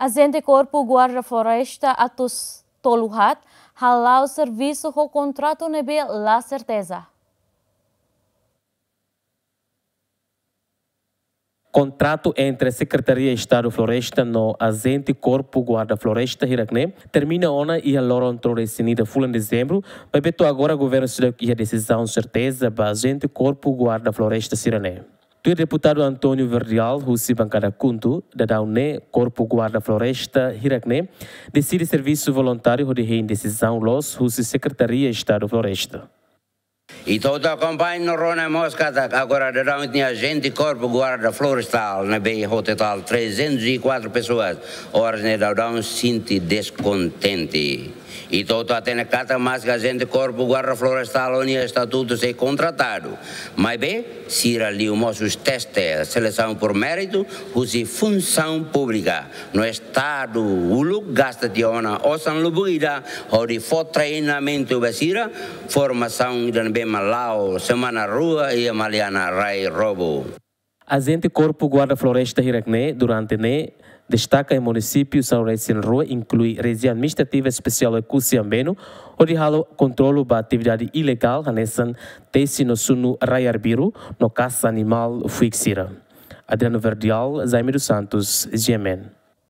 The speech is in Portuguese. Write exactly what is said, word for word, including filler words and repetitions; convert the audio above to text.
Agente Corpo Guarda Floresta Atos Toluhat halau serviço com contrato nebe La Certeza. Contrato entre a Secretaria de Estado Floresta no Agente Corpo Guarda Floresta Hirakne termina ona e a loro entrou definida full em dezembro, mas beto agora o governo se que a decisão certeza para Agente Corpo Guarda Floresta Sirané. O deputado Antônio Verdial, Russi Bancada Kuntu, da Daune Corpo Guarda Floresta Hirakne, decide serviço voluntário de decisão los Russi Secretaria de Estado Floresta. E toda a campanha no Rona Mosca agora da tinha gente Corpo Guarda Florestal na B total trezentas e quatro pessoas. Ora ne dá um sinti descontente. E toda a cata mais que a gente Corpo Guarda Florestal onde está tudo ser contratado. Mas bem, se ali o nossos testes, seleção por mérito, usa função pública. No Estado, o lugar gasta de ona, ou são lubuída, ou de for treinamento basira, formação de bem malau, semana rua e a maliana rai robo. Agente Corpo Guarda Floresta Hirakne, durante ne destaca em município São Recém Rua, inclui região administrativa especial de Cusiambeno, onde halo controlo da atividade ilegal hanesan tesi no sunu Rayarbiru, no caça animal Fuixira. Adriano Verdial, Zaime dos Santos, G M N.